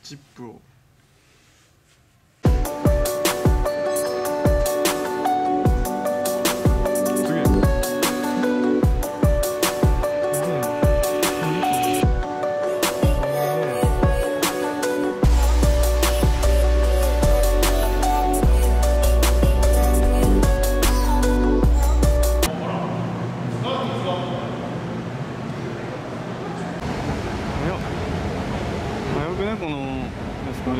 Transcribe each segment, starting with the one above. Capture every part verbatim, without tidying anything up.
チップを。このエスカレー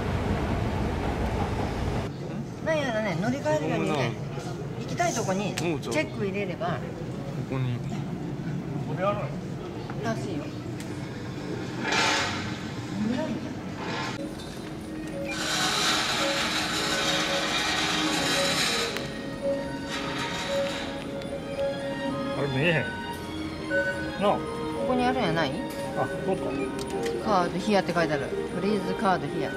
ター。 なんやらね、乗り換えるようにね、行きたいとこにチェック入れれば。ここに。これあるの？ らしいよ。 あれ見えへん。なあ。 ここにあるんやない？ あ、そうか。 カードヒアって書いてある。フリーズカードヒア。 あ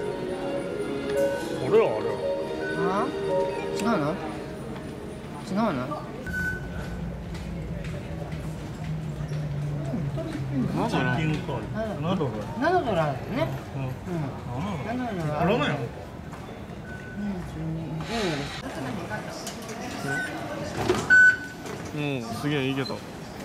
れはあれは。 ああ？違うの？違うの？ なんだろう。 ナドル。ナドルあるね。うん。ナドルある。 あらないの？うん、すげえいいけど。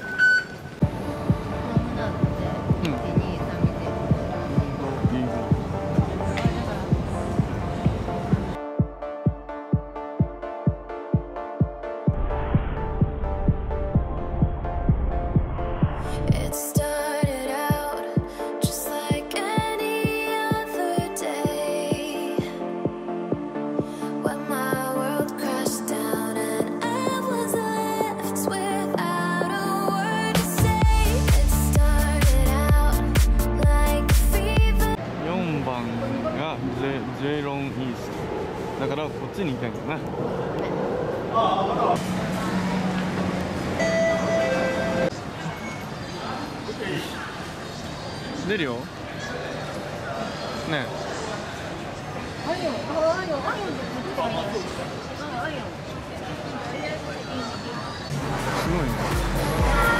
ジェイロンイーストだからこっちに行きたいんだな。出るよねえ。すごいね。